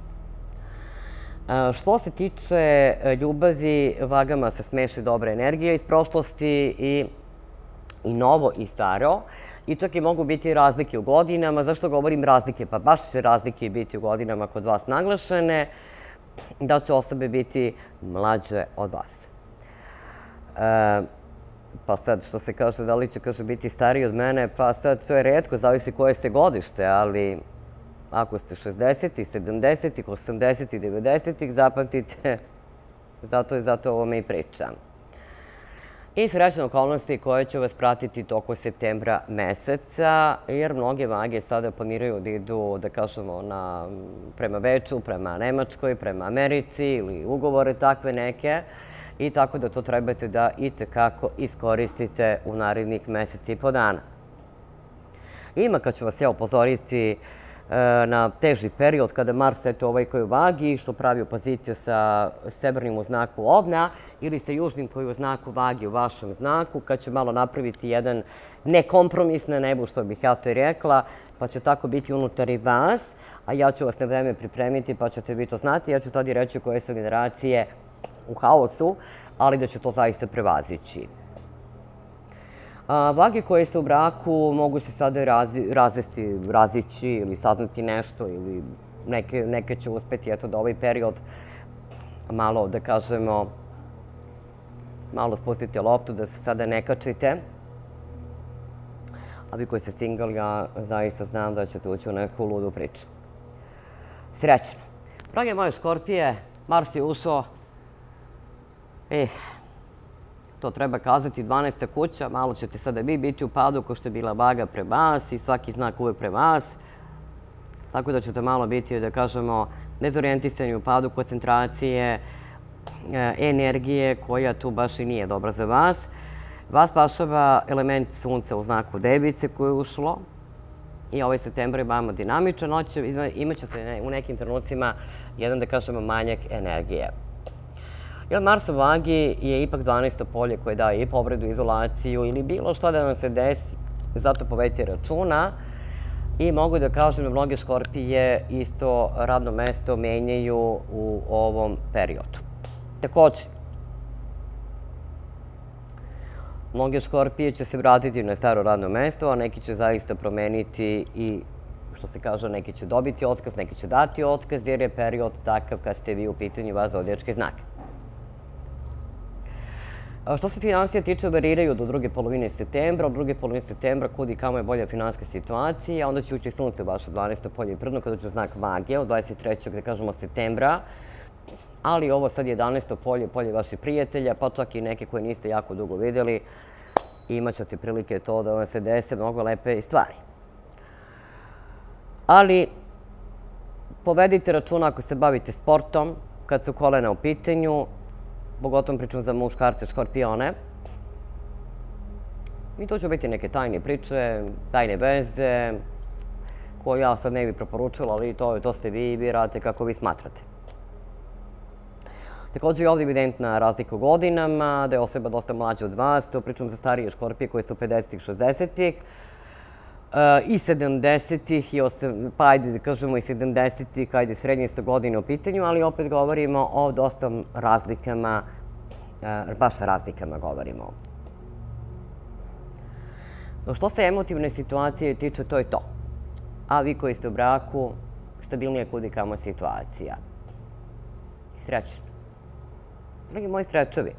Što se tiče ljubavi, vagama se smeši dobra energija iz prošlosti i novo i staro. I čak i mogu biti razlike u godinama. Zašto govorim razlike? Pa baš će razlike biti u godinama kod vas naglašene, da će osobe biti mlađe od vas. Pa sad, što se kaže, da li će, kaže, biti stariji od mene, pa sad to je retko, zavisi koje ste godište, ali ako ste šezdesetih, sedamdesetih, osamdesetih, devedesetih, zapamtite, zato je zato ovo me i pričam. I srećne okolnosti koje će vas pratiti toko septembra meseca, jer mnoge vage sada planiraju da idu, da kažemo, prema Beču, prema Nemačkoj, prema Americi ili ugovore takve neke, i tako da to trebate da i tekako iskoristite u narednih meseci i po dana. Ima, kad ću vas ja upozoriti na teži period kada Mars eto ovaj koji je u vagi, što pravi opoziciju sa severnim u znaku Ovna ili sa južnim koji je u znaku Vagi u vašem znaku, kad će malo napraviti jedan nekompromis na nebu, što bih ja to i rekla, pa će tako biti unutar i vas, a ja ću vas na vreme pripremiti pa ćete vi to znati. Ja ću tada i reći koje su generacije u haosu, ali da će to zaista prevazići. Vage koje su u braku mogu se sada razvesti, razići ili saznati nešto ili neke će uspeti da ovaj period malo, da kažemo, malo spustite loptu, da se sada ne kačite. A vi koji ste single, ja zaista znam da ćete ući u neku ludu priču. Srećno. Drage moje Škorpije, Mars je ušao. Eh... To treba kazati, dvanaesta kuća, malo ćete sada vi biti u padu ko što je bila vaga pre vas i svaki znak uvek pre vas. Tako da ćete malo biti, da kažemo, nezorijentisani u padu koncentracije, energije koja tu baš i nije dobra za vas. Vas spašava element sunca u znaku Device koje je ušlo i ovaj septembar je vama dinamičan. Imat ćete u nekim trenucima jedan, da kažemo, manjak energije. Jer Mars u vagi je ipak dvanaesto polje koje daje i povredu, izolaciju ili bilo što da vam se desi. Zato povedite računa i mogu da kažem da mnoge Škorpije isto radno mesto menjaju u ovom periodu. Takođe, mnoge Škorpije će se vratiti na staro radno mesto, a neki će zaista promeniti i, što se kaže, neki će dobiti otkaz, neki će dati otkaz, jer je period takav kad ste vi u pitanju vas zodijačke znake. Što se finansija tiče, variraju do druge polovine septembra. Od druge polovine septembra kud i kamo je bolja finansijska situacija, onda će ući sunce u vaše dvanaesto polje i prdno kada uđe u znak Vage od dvadeset trećeg da kažemo septembra. Ali ovo sad jedanaesto polje, polje vaših prijatelja, pa čak i neke koje niste jako dugo vidjeli, imat ćete prilike to da vam se dese mnogo lepe stvari. Ali povedite računa ako se bavite sportom, kad su kolena u pitanju, pogotovo pričam za muškarce Škorpione. I to će biti neke tajne priče, tajne veze, koje ja sad ne bih preporučila, ali to ste vi i vi radite kako vi smatrate. Također je ovdje evidentna razlika u godinama, da je osoba dosta mlađa od vas, to pričam za starije škorpije koje su pedesetih, šezdesetih i sedamdesetih, pa ajde da kažemo i sedamdesetih, ajde srednje sa godine u pitanju, ali opet govorimo o dosta razlikama, baš razlikama govorimo. Što se emotivne situacije tiče, to je to. A vi koji ste u braku, stabilnija kudikamo situacija. Srećno. Dragi moji srećovi,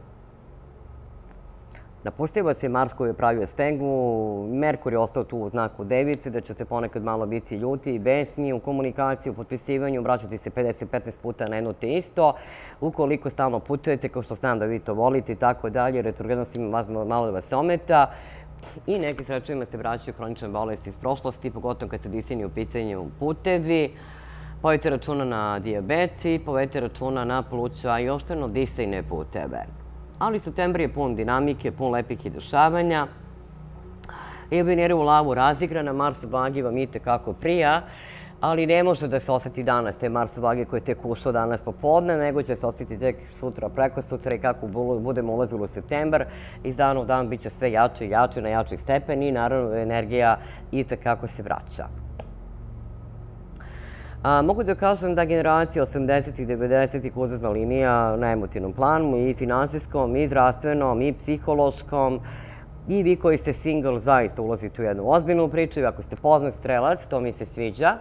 napustio vas je Mars koji je pravio stegu, Merkur je ostao tu u znaku device, da ćete ponekad malo biti ljuti i besni u komunikaciji, u potpisivanju, obraćati se pedeset do petnaest puta na jedno te isto. Ukoliko stalno putujete, kao što znam da vi to volite i tako dalje, retrogradnost ima vas malo da vas ometa i neki srećovima se vraćaju hronične bolesti iz prošlosti, pogotovo kad se disanje u pitanju putevi. Povedite računa na dijabet i povedite računa na pluća i ošteno disajne puteve. Ali septembar je pun dinamike, pun lepih i dešavanja. I Venera u lavu razigrana, Mars u vagi vam ite kako prija, ali ne može da se osjeti danas te Mars u vagi koji je tek ušao danas popodne, nego će se osjeti tek sutra, preko sutra i kako budemo ulazili u septembar. Iz dana u dan bit će sve jače i jače na jači stepen i naravno energija ite kako se vraća. Mogu da kažem da generacija osamdesetih, devedesetih uzlazna linija na emotivnom planu i finansijskom, i zdravstvenom, i psihološkom. I vi koji ste single zaista ulazite u jednu ozbiljnu priču i ako ste poznat strelac, to mi se sviđa.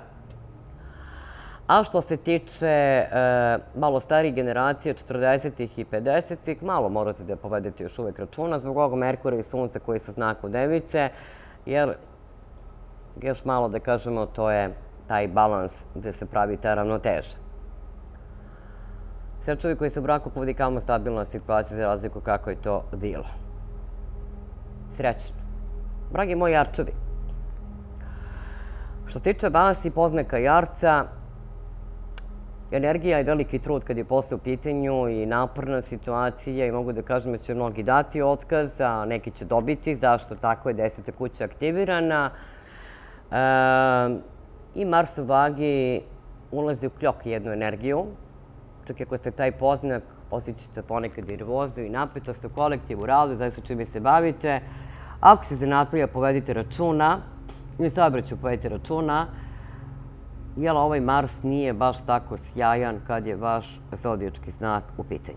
A što se tiče malo starih generacija, četrdesetih i pedesetih, malo morate da povedete još uvek računa zbog ovog Merkura i Sunca koji je sa znaku device, jer još malo da kažemo to je taj balans gde se pravi ta ravnoteža. Srećovi koji se u braku povodikamo stabilna situacija za razliku kako je to bilo. Srećno. Dragi moji jarčevi, što se tiče vas i poznaka jarca, energija je veliki trud kad je posle u pitanju i naporna situacija i mogu da kažem da će mnogi dati otkaz, a neki će dobiti. Zašto? Tako je deseta kuća aktivirana. I Mars u vagi ulazi u kljok jednu energiju. Čak i ako ste taj poznak, osjećate ponekad i nervozu i napetost u kolektivu, radu, zaista čime se bavite. Ako se zanatlija, povedite računa, i u saobraćaju povedite računa, jer ovaj Mars nije baš tako sjajan kad je vaš zodijački znak u pitanju.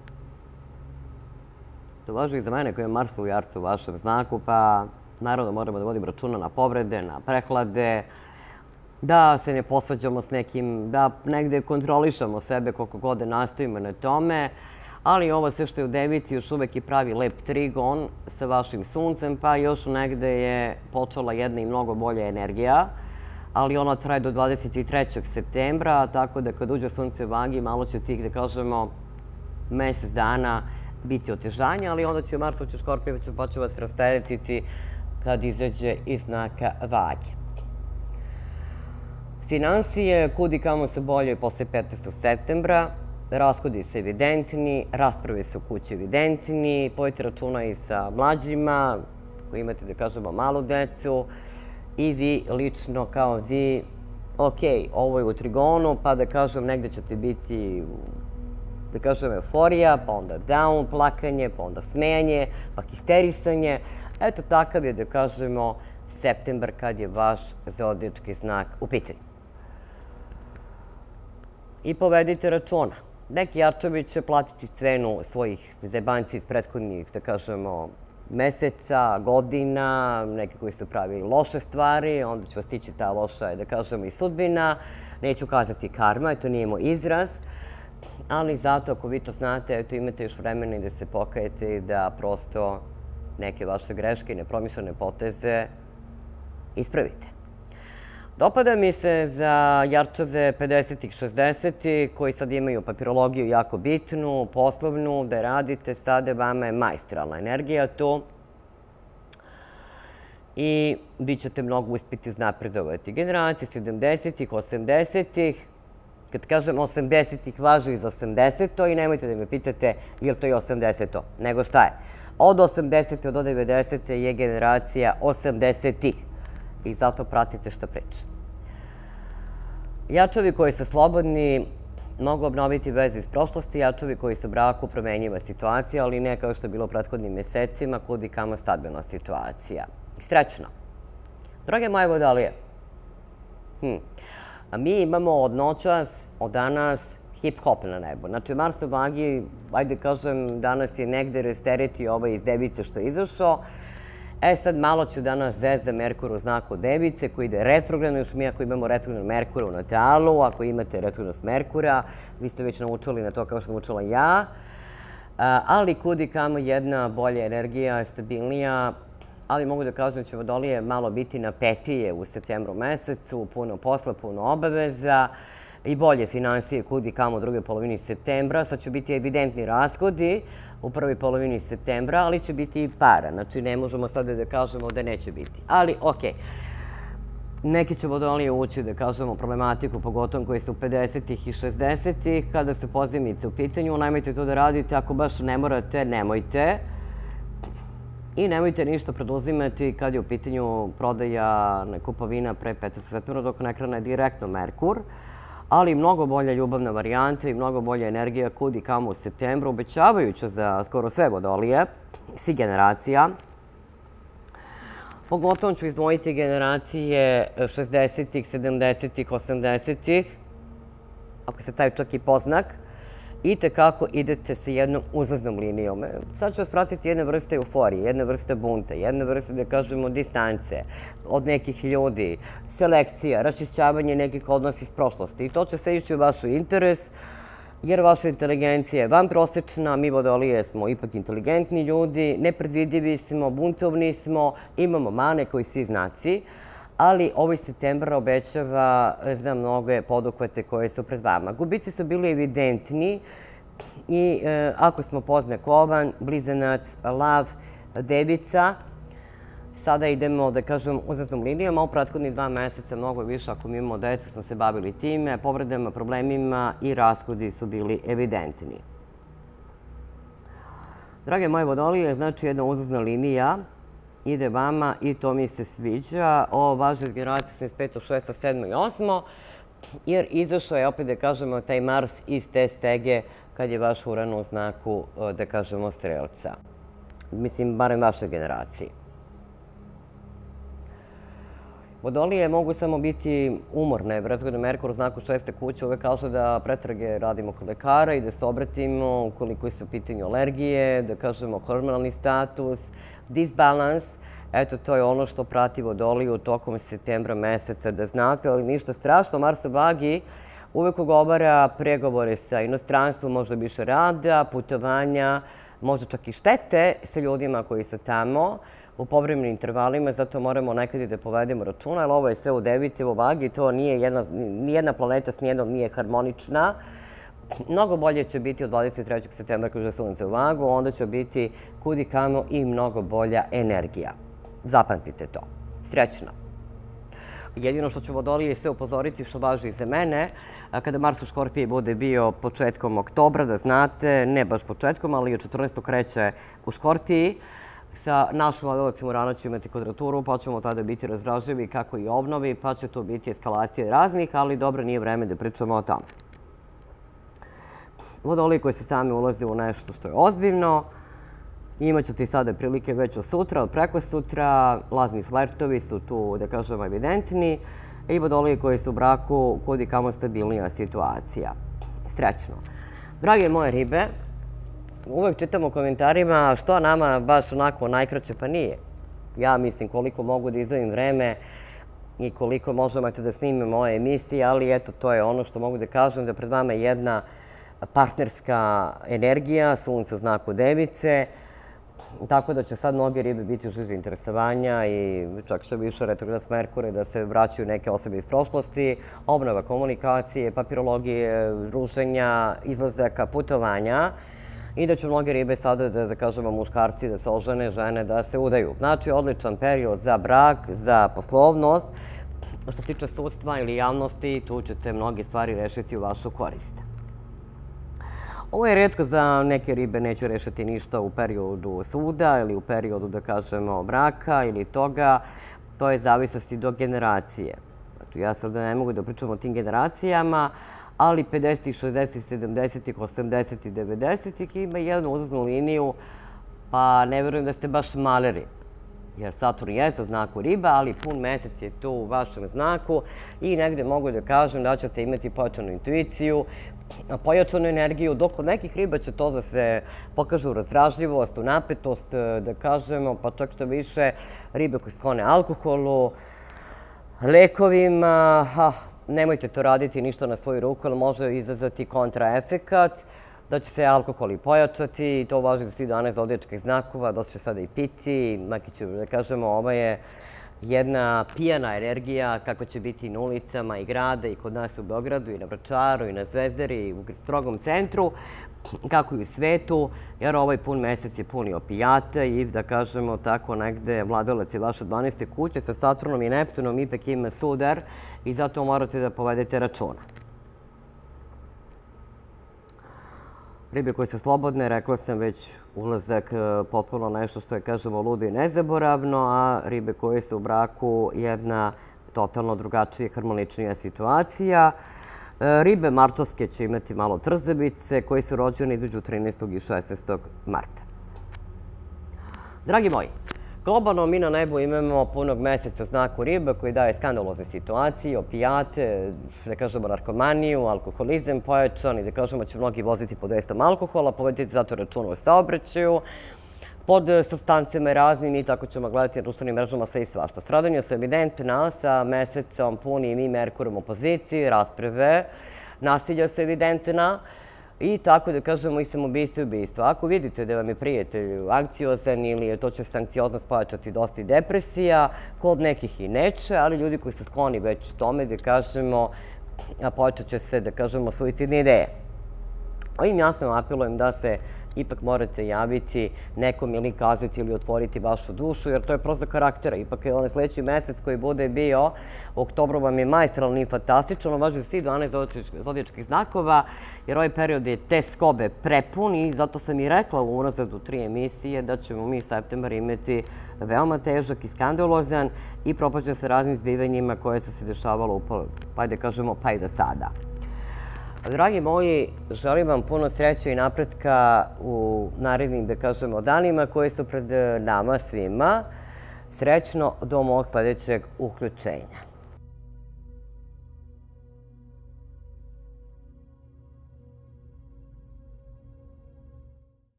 To važi i za mene koji je Mars u jarcu u vašem znaku, pa naravno moramo da vodimo računa na povrede, na prehlade, da se ne posvađamo s nekim, da negde kontrolišemo sebe koliko god nastavimo na tome, ali ovo sve što je u devici još uvek i pravi lep trigon sa vašim suncem, pa još negde je počela jedna i mnogo bolja energija, ali ona traje do dvadeset trećeg septembra, tako da kad uđe sunce u vagi, malo će tih, da kažemo, mesec dana biti otežanja, ali onda će Mars ući u Škorpiju, pa će vas rasteretiti kad izađe iz znaka vage. Finansije, kudikamo se bolje posle petnaestog septembra, rashodi su evidentni, rasprave su u kući evidentni, povedite računa i sa mlađima, koji imate, da kažemo, malu decu, i vi lično kao vi, ok, ovo je u trigonu, pa da kažem, negde ćete biti, da kažem, euforija, pa onda down, plakanje, pa onda smejanje, pa histerisanje. Eto, takav je, da kažemo, septembar kad je vaš zodijački znak u pitanju. I povedite računa. Neki jarčevi će platiti cenu svojih zebanci iz prethodnih, da kažemo, meseca, godina, neki koji su pravili loše stvari, onda će vas tići ta loša, da kažemo, i sudbina. Neću kazati karma, to nije moj izraz, ali zato ako vi to znate, eto imate još vremena i da se pokajete i da prosto neke vaše greške i nepromišljene poteze ispravite. Dopada mi se za jarčeve pedesetih, šezdesetih, koji sad imaju papirologiju jako bitnu, poslovnu, da radite, sada vama je majstralna energija tu i vi ćete mnogo uspjeti uznapredovati. Generacije sedamdesetih, osamdesetih, kad kažem osamdesetih, važi iz osamdeseto i nemojte da me pitate je li to i osamdeseto, nego šta je. Od osamdesete do devedesete je generacija osamdesetih. I zato pratite što pričam. Jačevi koji su slobodni, mogu obnoviti veze iz prošlosti, jačevi koji su u braku, promenjiva situacija, ali ne kao što je bilo u prethodnim mesecima, kud i kamo stabilna situacija. Srećno! Drage moje vodolije, hm. mi imamo od noćas, od danas, hip-hop na nebu. Znači, Mars u vagi, ajde kažem, danas je negde rasteretio ovaj iz Device što je izašao. E sad malo ću danas zezda Merkur u znaku Device koji ide retrogradno, još mi ako imamo retrogradno Merkura u natalu, ako imate retrogradnost Merkura, vi ste već naučili na to kao što sam učila ja, ali kud i kamo jedna bolja energija, stabilnija, ali mogu da kažem da će vodolije malo biti napetije u septembru mesecu, puno posla, puno obaveza i bolje finansije kud i kamo u drugoj polovini septembra. Sad će biti evidentni rashodi u prvoj polovini septembra, ali će biti i para. Znači, ne možemo sada da kažemo da neće biti. Ali, okej. Neki će vodolije ući, da kažemo, problematiku, pogotovo koji su u pedesetih i šezdesetih, kada su pozajmice u pitanju. Nemojte to da radite. Ako baš ne morate, nemojte. I nemojte ništa preduzimati kad je u pitanju prodaja kupovina pre petnaestog septembra, dok ne krene direktno Merkur. Ali mnogo bolja ljubavna varijanta i mnogo bolja energija kud i kamo u septembru, obećavajuća za skoro sve vodolije, svi generacija. Pogotovo ću izdvojiti generacije šezdesetih, sedamdesetih, osamdesetih, ako se taj čak i poznak, i tekako idete sa jednom uzlaznom linijom. Sad ću vas pratiti jedne vrste euforije, jedne vrste bunta, jedne vrste, da kažemo, distance od nekih ljudi, selekcija, raščišćavanje nekih odnosa iz prošlosti. I to će se ići u vaš interes, jer vaša inteligencija je vanprosečna, mi vodolije smo ipak inteligentni ljudi, nepredvidivi smo, buntovni smo, imamo mane koji svi znaci, ali ovaj septembar obećava za mnoge poduhvate koje su pred vama. Gubici su bili evidentni i ako smo poznak ovan, blizanac, lav, devica, sada idemo, da kažem, uzlaznom linijom, a u prethodnih dva meseca mnogo više, ako mi imamo deca, smo se bavili time, povredama, problemima i rashodi su bili evidentni. Drage moje vodolije, znači jedna uzlazna linija ide vama i to mi se sviđa. Ovo važi iz generacije sedamdeset peto, šesto, sedmo i osmo, jer izašao je, opet da kažemo, taj Mars iz te stege kad je vaš Uran u znaku, da kažemo, Strelca. Mislim, barem vaše generacije. Vodolije mogu samo biti umorne. Retrogradni Merkur u znaku šeste kuće uvek kaže da pretrage radimo kod lekara i da se obratimo ukoliko su u pitanju alergije, da kažemo hormonalni status, disbalans. Eto, to je ono što prati vodoliju tokom septembra meseca, da znate, ali ništa strašno. Mars u vagi uvek ugovara pregovore sa inostranstvom, možda više rada, putovanja, možda čak i štete sa ljudima koji su tamo u povremenim intervalima, zato moramo nekad i da povedemo računa, jer ovo je sve u Devici, u vagi, to nije jedna, nijedna planeta s nijednom nije harmonična. Mnogo bolje će biti od dvadeset trećeg septembra kada je Sunce u vagu, onda će biti kud i kamo i mnogo bolja energija. Zapamtite to. Srećno! Jedino što ću vodolije sve upozoriti, što važi i za mene, kada Mars u Škorpiji bude bio početkom oktobra, da znate, ne baš početkom, ali od četrnaestog kreće u Škorpiji, sa našim vodolacima Urana će imati kvadraturu, pa ćemo tada biti razdražljivi kako i obnovi, pa će to biti eskalacije raznih, ali dobro, nije vreme da pričamo o tome. Vodolije koji se sami ulaze u nešto što je ozbiljno, imaćete i sada prilike već od sutra, od preko sutra, lazni flertovi su tu, da kažemo, evidentni, i vodolije koji su u braku, kud i kamo stabilnija situacija. Srećno! Drage moje ribe, uvek čitam u komentarima što nama baš onako najkraće, pa nije. Ja mislim koliko mogu da izdvojim vreme i koliko možemo da snimim ove emisije, ali eto, to je ono što mogu da kažem, da pred vama je jedna partnerska energija, Sunce u znaku Device, tako da će sad mnoge ribe biti u žiži interesovanja i čak što više retrogradnost Merkura da se vraćaju neke osobe iz prošlosti, obnova komunikacije, papirologije, druženja, izlazaka, putovanja, i da će mnoge ribe sada, da kažemo, muškarci da se ožene, žene da se udaju. Znači, odličan period za brak, za poslovnost. Što se tiče sudstva ili javnosti, tu ćete mnoge stvari rešiti u vašu korist. Ovo je retko da neke ribe neće rešiti ništa u periodu suda ili u periodu, da kažemo, braka ili toga. To je zavisnosti do generacije. Znači, ja sad ne mogu da pričam o tim generacijama, ali pedesetih, šezdesetih, sedamdesetih, osamdesetih, devedesetih ima jednu uzlaznu liniju, pa ne verujem da ste baš maleri. Jer Saturn je sa znaku riba, ali pun mesec je tu u vašem znaku i negde mogu da kažem da ćete imati pojačanu intuiciju, pojačanu energiju, dok kod nekih riba će to da se pokaže u razdražljivost, u napetost, da kažemo, pa čak što više ribe koje sklone alkoholu, lekovima, nemojte to raditi ništa na svoju ruku, jer može izazvati kontraefekat, da će se alkohol i pojačati, to važi za svih dvanaest zodijačkih znakova, dosta će sada i piti, maki ću da kažemo, ovo je jedna pijana energija kako će biti i na ulicama i grada i kod nas u Beogradu i na Vračaru i na Zvezdari i u strogom centru, kako i u svetu, jer ovaj pun mesec je pun i opijata i da kažemo tako negde vladalac je vaše dvanaeste kuće sa Saturnom i Neptunom ipak ima sudar i zato morate da povedete računa. Ribe koje su slobodne, rekla sam već, ulazak potpuno nešto što je, kažemo, ludo i nezaboravno, a ribe koje su u braku jedna totalno drugačija, harmoničnija situacija. Ribe martovske će imati malo trzavice, koji su rođeni između trinaestog i šesnaestog marta. Dragi moji, globalno mi na nebu imamo punog meseca znaku riba koji daje skandalozne situacije, opijate, da kažemo narkomaniju, alkoholizam pojačan i da kažemo će mnogi voziti pod dejstvom alkohola, povedite zato računa o saobraćaju, pod supstancama raznim i tako ćemo gledati na društvenim mrežama sve i svašta. Stradanja su evidentna sa mesecom punim i Merkurom u poziciji, rasprave, nasilja su evidentna, i tako da kažemo i samoubistvo i ubistvo. Ako vidite da vam je prijatelj anksiozan ili to će se anksioznost pojačati dosta i depresija, kod nekih i neće, ali ljudi koji su skloni već tome da kažemo pojačat će se da kažemo suicidne ideje. Ovim jasno apelujem da se ipak morate javiti nekom ili kazati ili otvoriti vašu dušu, jer to je prosto karaktera. Ipak je onaj sledeći mesec koji bude bio, u oktobru vam je maestralni i fantastičan, on važi za svih dvanaest zodijačkih znakova, jer ovaj period je te skobe prepun i zato sam i rekla u unazad u tri emisije da ćemo mi septembar imati veoma težak i skandalozan i propađen sa raznim zbivanjima koje su se dešavalo, pa da kažemo, pa i do sada. Dragi moji, želim vam puno sreće i napretka u narednim, da kažemo, danima koji su pred nama svima. Srećno do mog sledećeg uključenja.